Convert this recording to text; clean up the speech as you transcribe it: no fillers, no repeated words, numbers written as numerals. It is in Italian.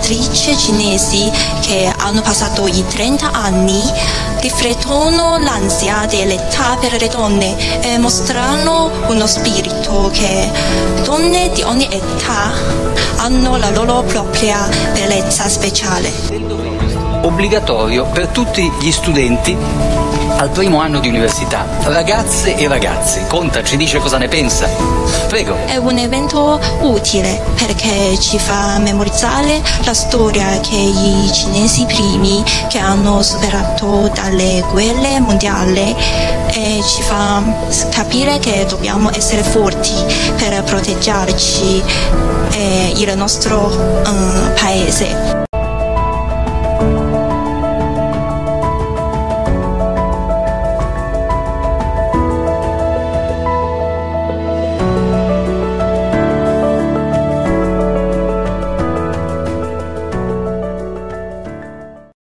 scrittrici cinesi che hanno passato i 30 anni riflettono l'ansia dell'età per le donne e mostrano uno spirito che donne di ogni età hanno la loro propria bellezza speciale. Obbligatorio per tutti gli studenti al primo anno di università, ragazze e ragazzi. Conta, ci dice cosa ne pensa. Prego. È un evento utile perché ci fa memorizzare la storia che i cinesi primi che hanno superato dalle guerre mondiali e ci fa capire che dobbiamo essere forti per proteggerci e il nostro paese.